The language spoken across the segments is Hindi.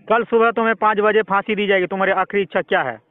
कल सुबह तुम्हें 5 बजे फांसी दी जाएगी। तुम्हारी आखिरी इच्छा क्या है?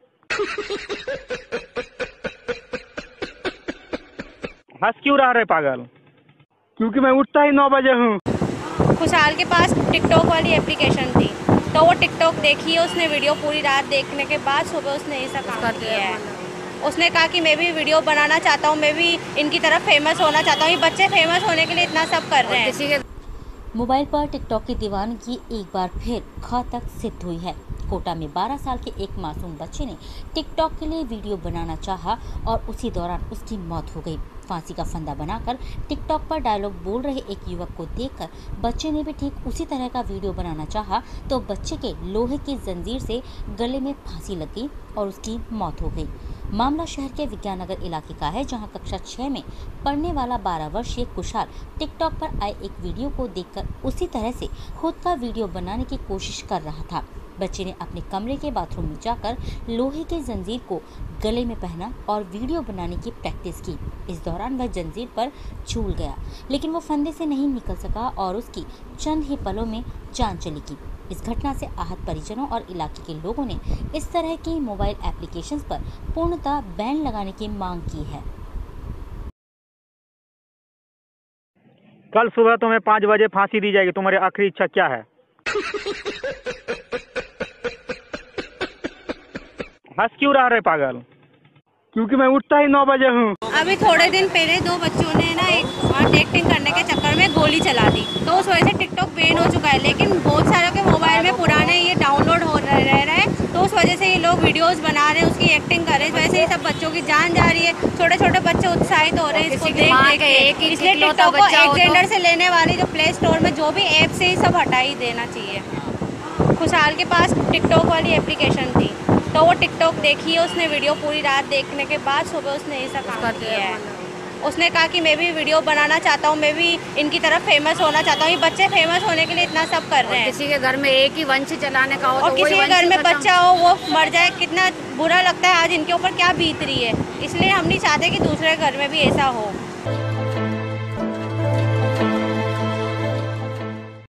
हंस क्यों रहा है पागल? क्योंकि मैं उठता ही 9 बजे हूँ। खुशहाल के पास टिकटॉक वाली एप्लीकेशन थी, तो वो टिकटॉक देखी है उसने। वीडियो पूरी रात देखने के बाद सुबह उसने ऐसा काम किया है। उसने कहा कि मैं भी वीडियो बनाना चाहता हूँ, मैं भी इनकी तरफ फेमस होना चाहता हूँ। ये बच्चे फेमस होने के लिए इतना सब कर रहे हैं। मोबाइल पर टिकटॉक की दीवानगी एक बार फिर घातक सिद्ध हुई है। कोटा में 12 साल के एक मासूम बच्चे ने टिकटॉक के लिए वीडियो बनाना चाहा और उसी दौरान उसकी मौत हो गई। फांसी का फंदा बनाकर टिकटॉक पर डायलॉग बोल रहे एक युवक को देखकर बच्चे ने भी ठीक उसी तरह का वीडियो बनाना चाहा, तो बच्चे के लोहे की जंजीर से गले में फांसी लग गई और उसकी मौत हो गई। मामला शहर के विज्ञाननगर इलाके का है, जहां कक्षा 6 में पढ़ने वाला 12 वर्षीय कुशाल टिकटॉक पर आए एक वीडियो को देखकर उसी तरह से खुद का वीडियो बनाने की कोशिश कर रहा था। बच्चे ने अपने कमरे के बाथरूम में जाकर लोहे के जंजीर को गले में पहना और वीडियो बनाने की प्रैक्टिस की। इस दौरान वह जंजीर पर झूल गया, लेकिन वो फंदे से नहीं निकल सका और उसकी चंद ही पलों में जान चली गई। इस घटना से आहत परिजनों और इलाके के लोगों ने इस तरह की मोबाइल एप्लीकेशंस पर पूर्णतः बैन लगाने की मांग की है। कल सुबह तुम्हें 5 बजे फांसी दी जाएगी। तुम्हारी आखिरी इच्छा क्या है? हंस क्यों रहा है पागल? क्योंकि मैं उठता ही 9 बजे हूँ। अभी थोड़े दिन पहले 2 बच्चों ने ना एक एक्टिंग करने के चक्कर में गोली चला दी, तो उस वजह से टिकटॉक बैन हो चुका है। लेकिन बहुत सारों के मोबाइल में पुराने ये डाउनलोड हो रह रहे हैं, तो उस वजह से ये लोग वीडियोस बना रहे हैं, उसकी एक्टिंग कर रहे हैं। वैसे ही सब बच्चों की जान जा रही है। छोटे छोटे बच्चे उत्साहित हो रहे हैं इसको देख के। इसलिए टिकटॉक को एक्सटेंडर से लेने वाली जो प्ले स्टोर में जो भी ऐप से ही सब हटा ही देना चाहिए। खुशहाल के पास टिकटॉक वाली एप्लीकेशन थी, तो वो टिकटॉक देखी है उसने। वीडियो पूरी रात देखने के बाद सुबह उसने ऐसा काम किया है। उसने कहा कि मैं भी वीडियो बनाना चाहता हूँ, मैं भी इनकी तरफ फेमस होना चाहता हूँ। ये बच्चे फेमस होने के लिए इतना सब कर रहे हैं। किसी के घर में एक ही वंश चलाने का हो और किसी के घर में बच्चा हो वो मर जाए, कितना बुरा लगता है। आज इनके ऊपर क्या बीत रही है, इसलिए हम नहीं चाहते कि दूसरे घर में भी ऐसा हो।